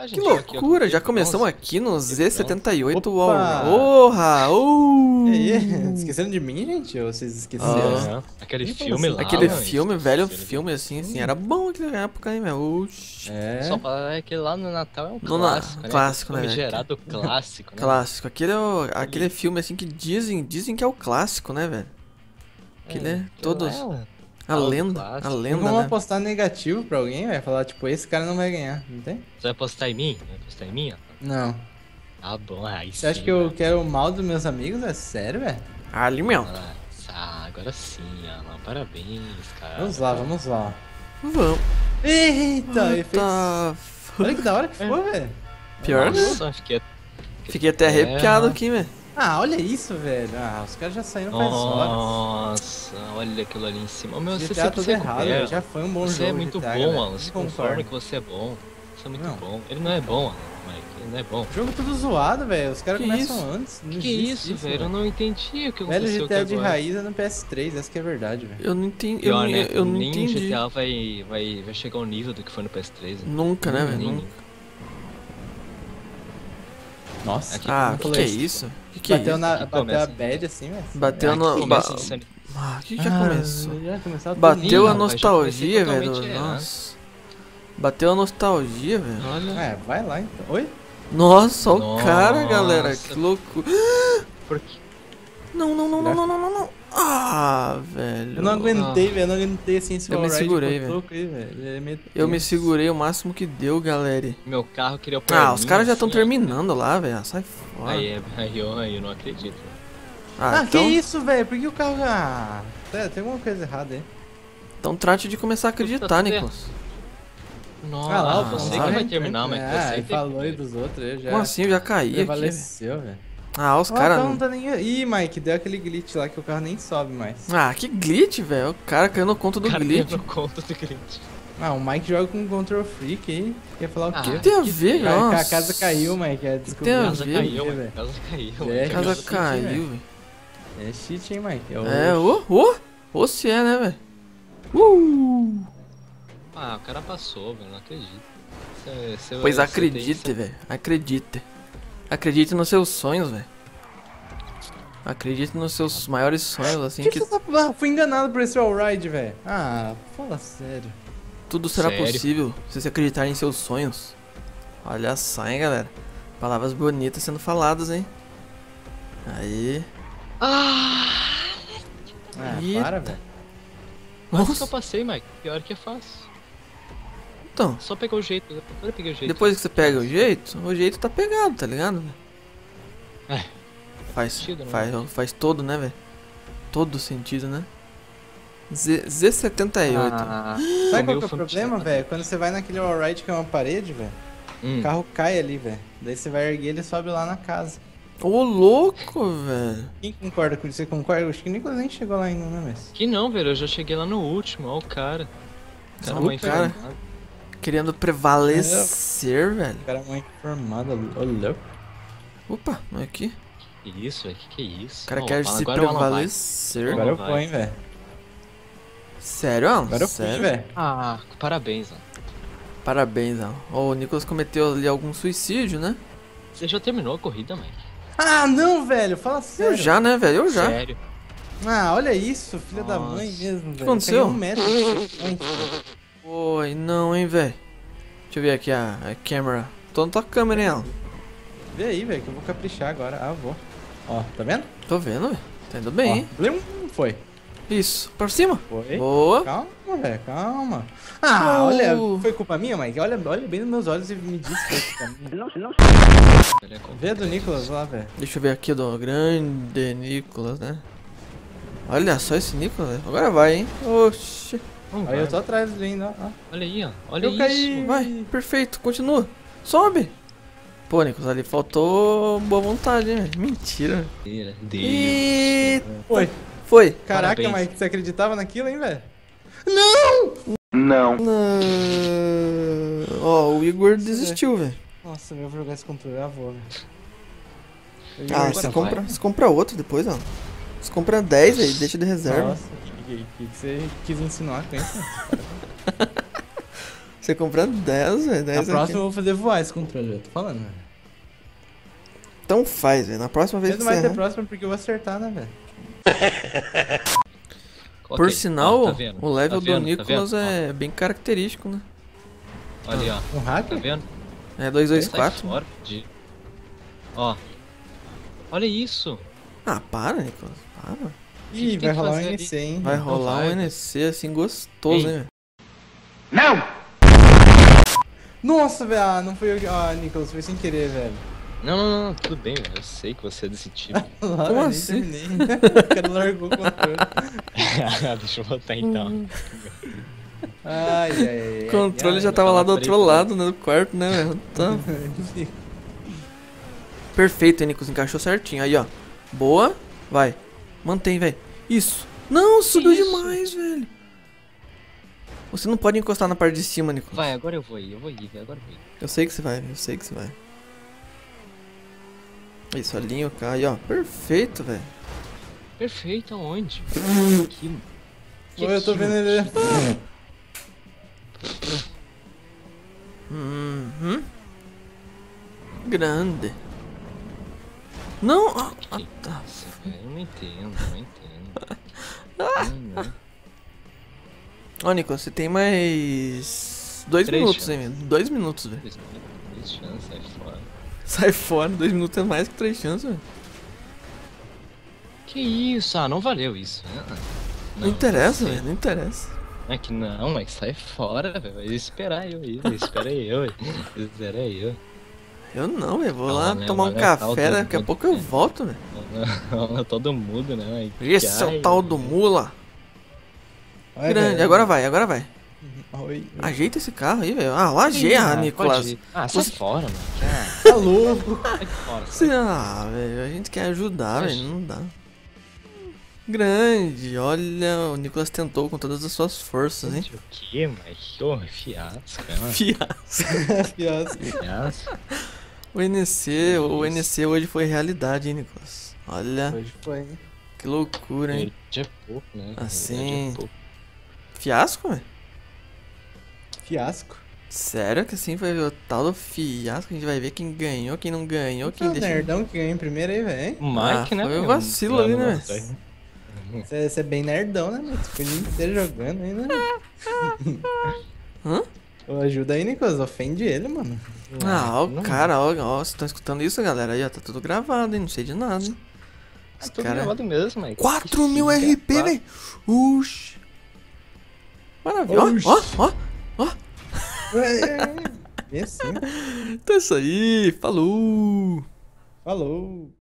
lá, Que gente. loucura, já começamos aqui no Z78 Opa! Orra! E aí, esqueceram de mim, gente? Ou vocês esqueceram? Aquele Ih, filme lá, Aquele mano, filme, velho esqueceram de filme mim. assim, era bom naquela época, hein, meu? Oxi. É. Só falar que lá no Natal é um No clássico, né? clássico, né, velho? Gerado clássico, né? Clássico. Aquele é aquele filme assim que dizem que é o clássico, né, velho? Aquele é todos. A lenda, Vamos né? apostar negativo pra alguém, vai falar, tipo, esse cara não vai ganhar, não tem? Você vai apostar em mim? Vai apostar em mim, ó? Não. Ah, bom, aí Você acha que eu quero o mal dos meus amigos? É sério, velho? Alimento. Agora sim, Alan. Parabéns, cara. Vamos lá. Vamos. Eita, efeitos. Tá. Olha que da hora que foi, velho. Pior, né? Nossa, Fiquei até arrepiado aqui, velho. Ah, olha isso, velho. Ah, os caras já saíram faz horas. Nossa, olha aquilo ali em cima. Meu, você GTA sempre tudo se errado, recupera. velho. Já foi um bom Você jogo. é muito GTA, bom, galera. Alan. Se conforme que você é bom. Você é muito Não. bom. Ele não é bom, Alan, Mike. Ele não é bom. Jogo tudo zoado, velho. Os caras Que começam isso? antes. Não Que existe isso, velho? Eu não entendi o que Velho aconteceu GTA aqui de agora. raiz é no PS3, essa que é a verdade, velho. Eu não entendi. Pior, né? Eu não Nem entendi. GTA vai chegar ao nível do que foi no PS3. né? Nunca, né, velho? Nem- Nunca. Nossa, Aqui Ah, não que falou é isso. isso? Que é Bateu, isso? Aqui bateu a começa. bad assim, velho. Bateu Aqui no. começa esse anime. Que já começou? Já começou Bateu a rapaz, já nostalgia, comecei velho. totalmente errado. Nossa. Bateu a nostalgia, velho. Olha. É, vai lá então. Oi? Nossa, olha o Nossa. cara, galera. Que loucura. Por quê? Não. Ah, velho. Eu não aguentei, velho. Eu não aguentei assim esse Eu me wallride segurei, que eu tô aí, velho. Ele é meio Eu me tenso. segurei o máximo que deu, galera. Meu carro queria o Ah, os caras já estão assim, ó. terminando lá, velho. Ah, sai fora. Aí eu não acredito. Ah, então, que isso, velho? Por que o carro. Ah, tem alguma coisa errada aí. então trate de começar a acreditar, tudo Nicolas. Nossa, Ah lá, o você ah, que vai terminar, mas Ah, você ele tem falou aí que... dos outros aí já. Como assim? Eu já caí aqui, velho. Prevaleceu, velho. Ah, os O caras. carro não tá nem. Ih, Mike, deu aquele glitch lá que o carro nem sobe mais. Ah, que glitch, velho. O cara caiu no conto do Cara, glitch. eu não conto do glitch. Ah, o Mike joga com control freak aí. Quer falar o Ah, quê? Tem a ver, A nossa. casa caiu, Mike. É, tem a A descobriu. casa ver, caiu, velho. mano. A casa caiu. É, mano. A casa cheat, caiu, velho. velho. É cheat, hein, Mike? Ô, se é, né, velho? Ah, o cara passou, velho. Não acredito. Pois acredite, velho. Acredite. Acredite nos seus sonhos, velho. Acredite nos seus maiores sonhos, assim, que você tá... Ah, fui enganado por esse wallride, velho. Ah, fala sério. tudo será Sério? possível se você acreditar em seus sonhos. Olha só, hein, galera. Palavras bonitas sendo faladas, hein. Aí. Ah, Eita. para, velho. Quase que eu Nossa. passei, Mike. Pior que é fácil. Então, Só pegou o jeito. Depois eu peguei o jeito. depois que você pega o jeito tá pegado, tá ligado? É. Faz, Sentido, né? faz todo, né, velho? Todo sentido, né? Z78. Ah, Sabe qual meu que é o fã- problema, velho? Quando você vai naquele wallride que é uma parede, velho, o carro cai ali, velho. Daí você vai erguer ele e sobe lá na casa. Ô, louco, velho. Quem concorda com isso? Você concorda? Acho que o Nicolas nem chegou lá ainda, né, mas... Que não, velho. Eu já cheguei lá no último. Ó o cara. O cara Ó o mó cara. informado. Querendo prevalecer, velho. O cara é muito informado, ô louco. Opa, não é aqui. Que isso, velho? Que é isso? O cara Ó, quer fala, se agora o Alan vai. prevalecer. Agora eu vai. vou, hein, velho. Sério, Alan? Agora eu fui, Sério? velho. Ah, parabéns, Alan. Parabéns, Alan. Ó, o Nicolas cometeu ali algum suicídio, né? Você já terminou a corrida, Mike? Ah, não, velho, fala sério. Eu já, né, velho? Eu já. Sério? Ah, olha isso, filha da Nossa. mãe mesmo, velho. aconteceu? Caiu 1 metro de checkpoint, velho. Oi, não, hein, velho. Deixa eu ver aqui a câmera. Tô na tua câmera, hein, Alan? Vê aí, velho, que eu vou caprichar agora. Ah, eu vou. Ó, tá vendo? Tô vendo, velho. Tá indo bem, hein? Ó, blim, foi. Isso. Pra cima. Foi. Boa. Calma, velho, calma. Ah, Oh. olha, foi culpa minha, Mike? Olha bem nos meus olhos e me diz que foi culpa minha. Ele é Vê a do Nicolas lá, velho. Deixa eu ver aqui do grande Nicolas, né? Olha só esse Nicolas, velho. Agora vai, hein? Oxi. Não Aí vai. eu tô atrás dele ainda, ó. Olha aí, ó. Olha Eu isso. caí. Vai, perfeito. Continua. Sobe. Pô, Nicolas, ali faltou boa vontade, hein? Mentira. Deus. Eita. Foi. Foi. Caraca, Parabéns. Mike, você acreditava naquilo, hein, velho? Não. Ó, o Igor desistiu, velho. Nossa, eu vou jogar esse controle, eu vou, velho. Ah, Agora você compra outro depois, ó. Você compra 10 aí, deixa de reserva. Nossa, o que você quis insinuar com isso? Você compra 10, velho. Na 10 próxima aqui. eu vou fazer voar esse controle, eu tô falando, velho. Então faz, velho. Na próxima vez Mas que não vai você ter errar. próxima porque eu vou acertar, né, velho? Por Coloquei. sinal, Ó, tá vendo? o level Tá vendo? do Nicolas Tá vendo? é bem característico, né? Ó, ali, ó. Um Tá hacker? vendo? É 2, 2, Sai 4. fora, ó. Olha isso. Ah, para, Nicolas. Para. Ih, que vai que rolar um fazer ali? NC, hein? Vai Não rolar vai, um NC assim gostoso, Ei. hein, velho? Nossa, velho, ah, não fui eu que... Ah, Nicolas, foi sem querer, velho. Não, tudo bem, velho. Eu sei que você é desse tipo. Lá, Como eu nem assim? terminei. O cara largou o controle. Deixa eu botar então. Ai, ai, ai. O controle já ai, tava tá lá lá do outro preto, né? lado, né? Do quarto, né, velho? Tá. Perfeito, hein, Nicolas. Encaixou certinho. Aí, ó. Boa. Vai. Mantém, velho. Isso. Não, subiu isso? demais, velho. Você não pode encostar na parte de cima, Nicolas. Vai, agora eu vou ir, velho. Agora eu vou ir. Eu sei que você vai, eu sei que você vai. Isso, alinha o cara aí, ó. Perfeito, velho. Perfeito, aonde? Aqui. Pô, eu tô vendo ele. Uhum. Grande. Não! Ah, tá. Nossa, velho, eu não entendo, não entendo. Não. Ó, Nicolas, você tem mais 2 Três minutos, chances. hein, velho. 2 minutos, velho. Três chances, sai fora. Sai fora, 2 minutos é mais que 3 chances, velho. Que isso? Ah, não valeu isso. Não interessa, sei. velho, não interessa. É que não, mas sai fora, velho. Vai esperar eu aí, espera eu. Espera eu. Eu não, velho. Vou Ah, lá né, tomar um olha, café, tal né? do- Daqui a pouco eu volto, velho. Todo mundo, né? Esse é o tal do mula. Olha, Grande, velho. agora vai, agora vai. Oi. Ajeita esse carro aí, velho. Ah, lá ajeita, Nicolas. Pode ir. Ah, sai fora, mano. Tá louco. Sai fora. Você- Ah, velho, a gente quer ajudar, Mas- velho, não dá. Grande, olha, o Nicolas tentou com todas as suas forças, hein? O que, mas que fiasco, mano. Fiasco. Fiasco. Fiasco. O NC hoje foi realidade, hein, Nicolas? Olha, Hoje foi, hein? que loucura, hein? Verdade é pouco, né? Assim. Verdade é pouco. Fiasco, velho? Fiasco. Sério que assim foi o tal do fiasco? A gente vai ver quem ganhou, quem não ganhou, quem Quem deixou. nerdão que ganhou em primeiro aí, velho? O Mike, Ah, né? foi um meu? vacilo ali, né, Nossa, velho? Você é bem nerdão, né, mano? Você foi o dia inteiro jogando aí, né? Hã? Ô, ajuda aí, Nicolas. Ofende ele, mano. Ah, ó, não. cara, ó, ó, vocês estão escutando isso, galera? Aí, ó, tá tudo gravado, hein? Não sei de nada, hein? É Os tudo cara... gravado mesmo, Mike. 4.000 Que RP, filho da velho! Uxi! Maravilha! Oxi. Ó, ó, ó! É assim. Então é isso aí! Falou! Falou.